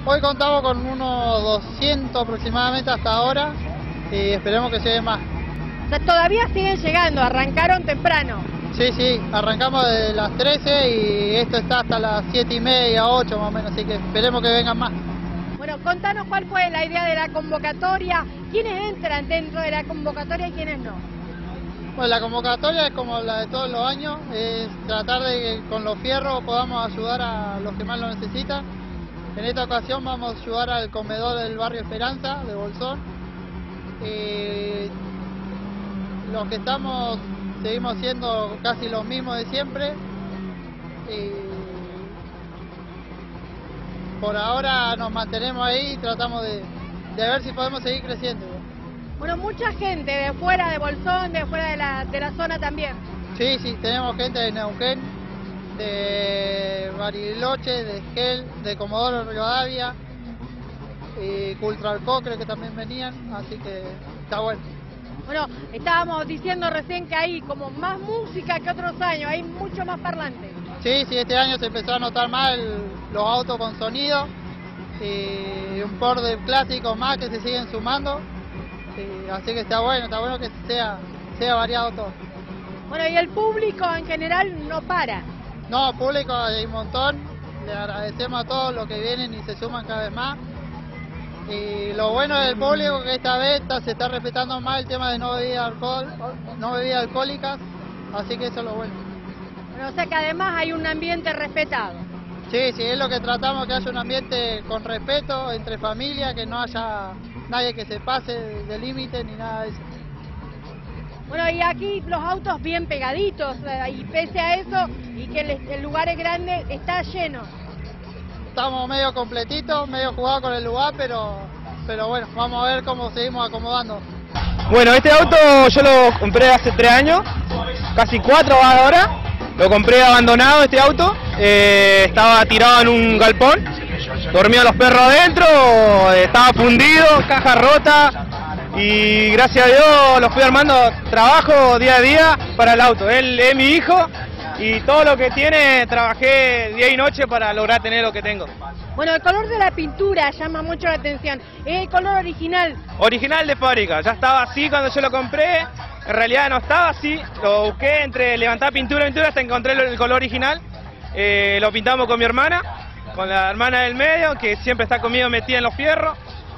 Hoy contamos con unos 200 aproximadamente hasta ahora y esperemos que lleguen más. O sea, todavía siguen llegando, arrancaron temprano. Sí, sí, arrancamos de las 13 y esto está hasta las 7:30, 8 más o menos, así que esperemos que vengan más. Bueno, contanos cuál fue la idea de la convocatoria, quiénes entran dentro de la convocatoria y quiénes no. Bueno, la convocatoria es como la de todos los años, es tratar de que con los fierros podamos ayudar a los que más lo necesitan. En esta ocasión vamos a ayudar al comedor del barrio Esperanza, de Bolsón. Los que estamos seguimos siendo casi los mismos de siempre. Por ahora nos mantenemos ahí y tratamos de ver si podemos seguir creciendo. Bueno, mucha gente de fuera de Bolsón, de fuera de la zona también. Sí, sí, tenemos gente de Neuquén, de Bariloche, de Esquel, de Comodoro Rivadavia, y Cultralcó creo que también venían, así que está bueno. Bueno, estábamos diciendo recién que hay como más música que otros años, hay mucho más parlantes. Sí, sí, este año se empezó a notar más los autos con sonido y un par de clásicos más que se siguen sumando, así que está bueno que sea variado todo. Bueno, y el público en general no para. No, público hay un montón, le agradecemos a todos los que vienen y se suman cada vez más. Y lo bueno del público es que esta vez se está respetando más el tema de no bebidas alcohólicas, así que eso es lo bueno. Bueno, o sea que además hay un ambiente respetado. Sí, sí, es lo que tratamos, que haya un ambiente con respeto entre familias, que no haya nadie que se pase de límite ni nada de eso. Bueno, y aquí los autos bien pegaditos, y pese a eso, y que el lugar es grande, está lleno. Estamos medio completitos, medio jugados con el lugar, pero bueno, vamos a ver cómo seguimos acomodando. Bueno, este auto yo lo compré hace 3 años, casi 4 va ahora. Lo compré abandonado este auto, estaba tirado en un galpón, dormían los perros adentro, estaba fundido, caja rota. Y gracias a Dios lo fui armando, trabajo día a día para el auto. Él es mi hijo y todo lo que tiene trabajé día y noche para lograr tener lo que tengo. Bueno, el color de la pintura llama mucho la atención. ¿Es el color original? Original de fábrica, ya estaba así cuando yo lo compré. En realidad no estaba así, lo busqué entre levantar pintura hasta encontré el color original. Lo pintamos con mi hermana, con la hermana del medio, que siempre está conmigo metida en los fierros.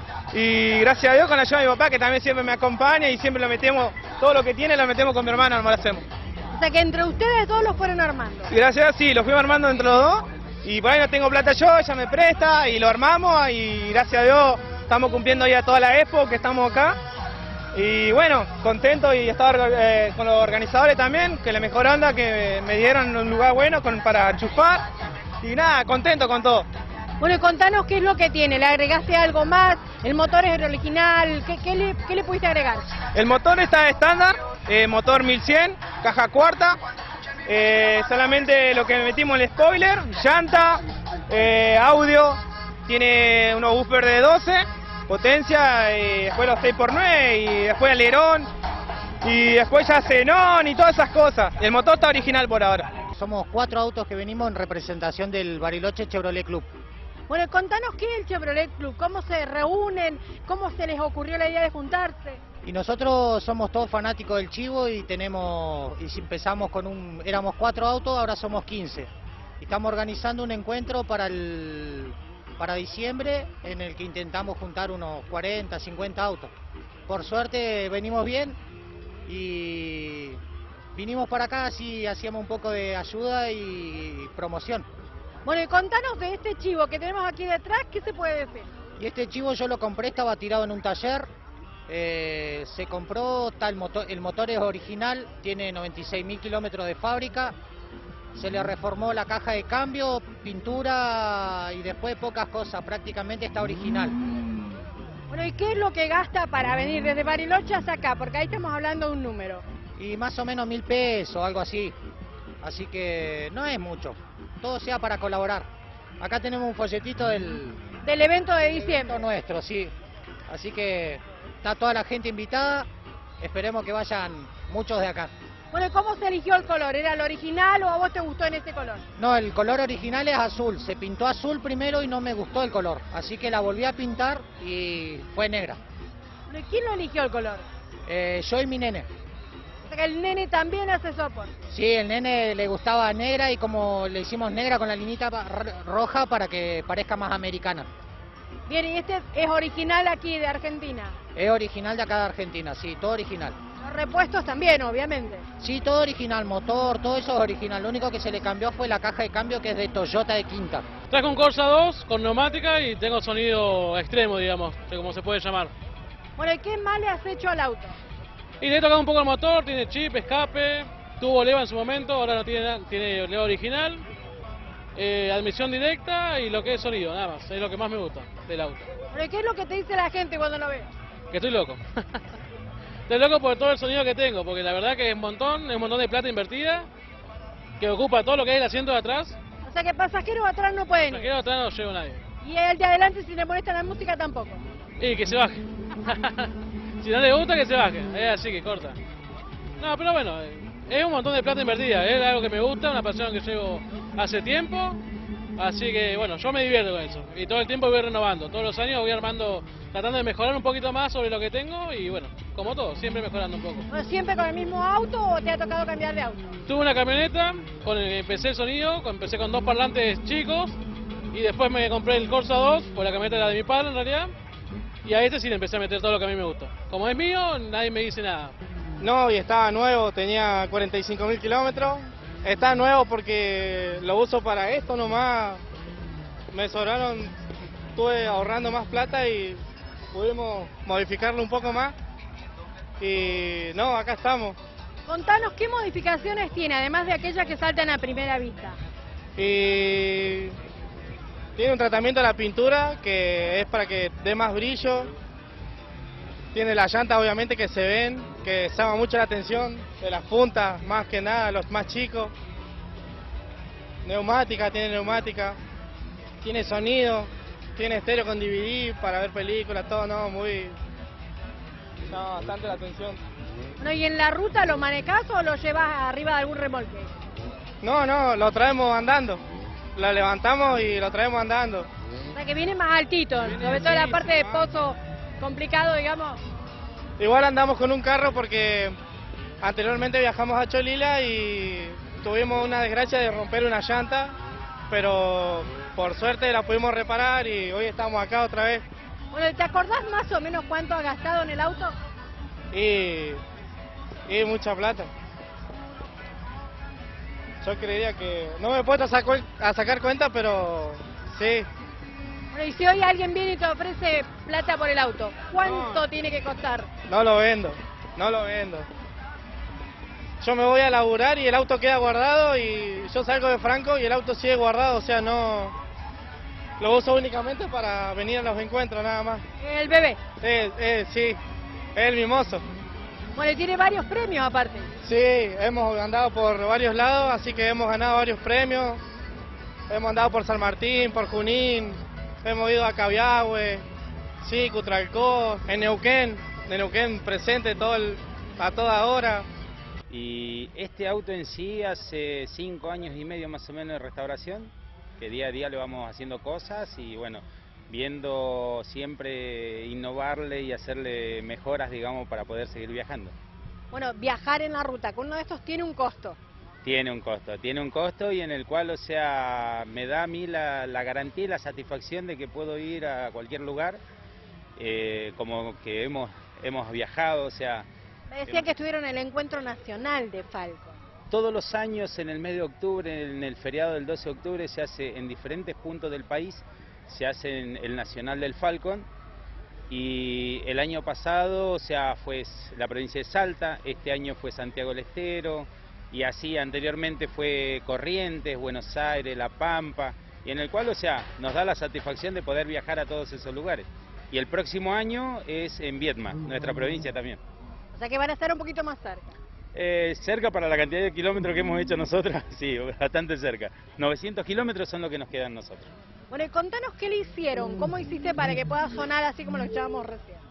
Y gracias a Dios con la ayuda de mi papá, que también siempre me acompaña y siempre lo metemos, todo lo que tiene lo metemos con mi hermana, no lo hacemos. O sea que entre ustedes todos los fueron armando. Y gracias a Dios sí, lo fuimos armando entre los dos. Y por ahí no tengo plata yo, ella me presta y lo armamos y gracias a Dios estamos cumpliendo ya toda la expo que estamos acá. Y bueno, contento y estaba con los organizadores también, que la mejor onda que me dieron un lugar bueno para enchufar. Y nada, contento con todo. Bueno, y contanos qué es lo que tiene, ¿le agregaste algo más? ¿El motor es el original? ¿Qué le pudiste agregar? El motor está estándar, motor 1100, caja cuarta, solamente lo que metimos en el spoiler, llanta, audio, tiene unos buffers de 12, potencia, y después los 6x9 y después alerón y después ya xenón y todas esas cosas. El motor está original por ahora. Somos 4 autos que venimos en representación del Bariloche Chevrolet Club. Bueno, contanos qué es el Chevrolet Club, cómo se reúnen, cómo se les ocurrió la idea de juntarse. Y nosotros somos todos fanáticos del chivo y si empezamos éramos 4 autos, ahora somos 15. Y estamos organizando un encuentro para diciembre en el que intentamos juntar unos 40, 50 autos. Por suerte venimos bien y vinimos para acá, así hacíamos un poco de ayuda y promoción. Bueno, y contanos de este chivo que tenemos aquí detrás, ¿qué se puede decir? Y este chivo yo lo compré, estaba tirado en un taller, se compró, el motor es original, tiene 96.000 kilómetros de fábrica, se le reformó la caja de cambio, pintura y después pocas cosas, prácticamente está original. Bueno, ¿y qué es lo que gasta para venir desde Bariloche hasta acá? Porque ahí estamos hablando de un número. Y más o menos 1.000 pesos, algo así, así que no es mucho. Todo sea para colaborar. Acá tenemos un folletito del evento de diciembre. Evento nuestro, sí. Así que está toda la gente invitada. Esperemos que vayan muchos de acá. Bueno, ¿y cómo se eligió el color? ¿Era el original o a vos te gustó en ese color? No, el color original es azul. Se pintó azul primero y no me gustó el color. Así que la volví a pintar y fue negra. Bueno, ¿y quién lo eligió el color? Yo y mi nene. O sea que el nene también hace soporte. Sí, el nene le gustaba negra y como le hicimos negra con la linita roja para que parezca más americana. Bien, ¿y este es original aquí de Argentina? Es original de acá de Argentina, sí, todo original. Los repuestos también, obviamente. Sí, todo original, motor, todo eso es original. Lo único que se le cambió fue la caja de cambio, que es de Toyota de quinta. Traje un Corsa 2 con neumática y tengo sonido extremo, digamos, como se puede llamar. Bueno, ¿y qué más le has hecho al auto? Y le he tocado un poco el motor, tiene chip, escape, tuvo leva en su momento, ahora no tiene nada, tiene leva original, admisión directa y lo que es sonido, nada más, es lo que más me gusta del auto. Bueno, ¿y qué es lo que te dice la gente cuando lo ve? Que estoy loco. Estoy loco por todo el sonido que tengo, porque la verdad que es un montón de plata invertida, que ocupa todo lo que hay el asiento de atrás. O sea que pasajeros atrás no pueden ir. Pasajeros atrás no llevo nadie. Y el de adelante, si le molesta la música, tampoco. Y que se baje. Si no le gusta, que se baje. Es así que corta. No, pero bueno, es un montón de plata invertida. Es algo que me gusta, una pasión que llevo hace tiempo. Así que bueno, yo me divierto con eso. Y todo el tiempo voy renovando. Todos los años voy armando, tratando de mejorar un poquito más sobre lo que tengo. Y bueno, como todo, siempre mejorando un poco. Bueno, ¿siempre con el mismo auto o te ha tocado cambiar de auto? Tuve una camioneta, con el que empecé el sonido, empecé con 2 parlantes chicos. Y después me compré el Corsa 2, pues la camioneta era de mi padre en realidad. Y a este sí le empecé a meter todo lo que a mí me gusta. Como es mío, nadie me dice nada. No, y estaba nuevo, tenía 45.000 kilómetros. Está nuevo porque lo uso para esto nomás. Me sobraron, estuve ahorrando más plata y pudimos modificarlo un poco más. Y no, acá estamos. Contanos qué modificaciones tiene, además de aquellas que saltan a primera vista. Y tiene un tratamiento de la pintura que es para que dé más brillo. Tiene las llantas obviamente que se ven, que llama mucho la atención de las puntas, más que nada los más chicos. Tiene neumática, tiene sonido, tiene estéreo con DVD para ver películas, todo, no, llama bastante la atención. Bueno, ¿y en la ruta lo manejás o lo llevas arriba de algún remolque? No, lo traemos andando, lo levantamos y lo traemos andando. O sea que viene más altito, sobre todo la parte de pozo complicado, digamos. Igual andamos con un carro porque anteriormente viajamos a Cholila y tuvimos una desgracia de romper una llanta, pero por suerte la pudimos reparar y hoy estamos acá otra vez. Bueno, ¿te acordás más o menos cuánto has gastado en el auto? Y mucha plata. Yo creería que... No me he puesto a sacar cuenta, pero sí. Bueno, y si hoy alguien viene y te ofrece plata por el auto, ¿cuánto tiene que costar? No lo vendo. Yo me voy a laburar y el auto queda guardado y yo salgo de Franco y el auto sigue guardado, o sea, no... Lo uso únicamente para venir a los encuentros, nada más. El bebé. Sí, es el mimoso. Bueno, y tiene varios premios aparte. Sí, hemos andado por varios lados, así que hemos ganado varios premios. Hemos andado por San Martín, por Junín, hemos ido a Cabiahue, sí, Cutralcó, en Neuquén presente a toda hora. Y este auto en sí hace 5 años y medio más o menos de restauración, que día a día le vamos haciendo cosas y bueno, viendo siempre innovarle y hacerle mejoras, digamos, para poder seguir viajando. Bueno, viajar en la ruta con uno de estos tiene un costo. Tiene un costo y en el cual, o sea, me da a mí la garantía y la satisfacción de que puedo ir a cualquier lugar, como que hemos viajado, o sea... Me decían que estuvieron en el Encuentro Nacional de Falcon. Todos los años en el mes de octubre, en el feriado del 12 de octubre, se hace en diferentes puntos del país, se hace en el Nacional del Falcon, y el año pasado, o sea, fue la provincia de Salta, este año fue Santiago del Estero, y así anteriormente fue Corrientes, Buenos Aires, La Pampa, y en el cual, o sea, nos da la satisfacción de poder viajar a todos esos lugares. Y el próximo año es en Viedma, nuestra provincia también. O sea que van a estar un poquito más cerca. Cerca para la cantidad de kilómetros que hemos hecho nosotros, sí, bastante cerca. 900 kilómetros son lo que nos quedan nosotros. Bueno, y contanos qué le hicieron, cómo hiciste para que pueda sonar así como lo escuchábamos recién.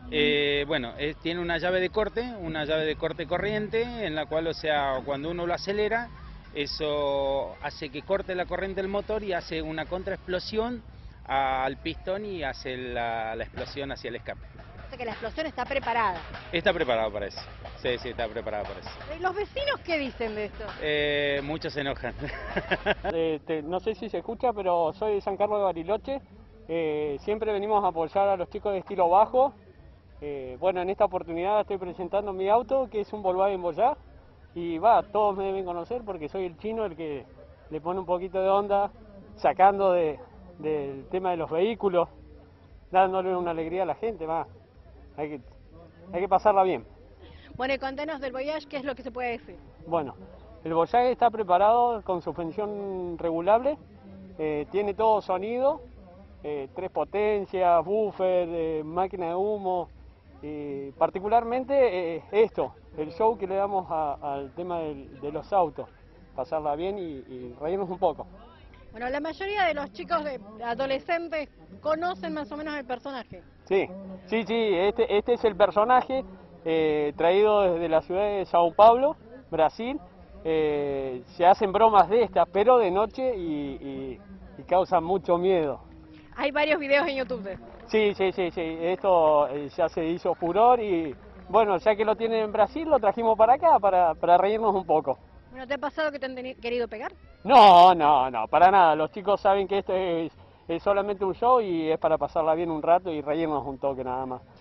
Bueno, tiene una llave de corte corriente, en la cual, o sea, cuando uno lo acelera, eso hace que corte la corriente del motor y hace una contraexplosión al pistón y hace la explosión hacia el escape. O sea que la explosión está preparada. Está preparado para eso. Sí, está preparado para eso. ¿Los vecinos qué dicen de esto? Muchos se enojan. No sé si se escucha, pero soy de San Carlos de Bariloche. Siempre venimos a apoyar a los chicos de estilo bajo. Bueno, en esta oportunidad estoy presentando mi auto, que es un Volkswagen Voyage. Y todos me deben conocer porque soy el chino, el que le pone un poquito de onda, sacando del tema de los vehículos, dándole una alegría a la gente, hay que pasarla bien. Bueno, y contanos del Voyage, ¿qué es lo que se puede decir? Bueno, el Voyage está preparado con suspensión regulable, tiene todo sonido, 3 potencias, buffer, máquina de humo, particularmente el show que le damos al tema de los autos, pasarla bien y reírnos un poco. Bueno, la mayoría de los chicos adolescentes conocen más o menos el personaje. Sí, este es el personaje traído desde la ciudad de Sao Paulo, Brasil. Se hacen bromas de estas, pero de noche y causan mucho miedo. Hay varios videos en YouTube de esto. Sí, esto ya se hizo furor y bueno, ya que lo tienen en Brasil, lo trajimos para acá para reírnos un poco. Bueno, ¿te ha pasado que te han querido pegar? No, para nada. Los chicos saben que esto es solamente un show y es para pasarla bien un rato y reírnos un toque nada más.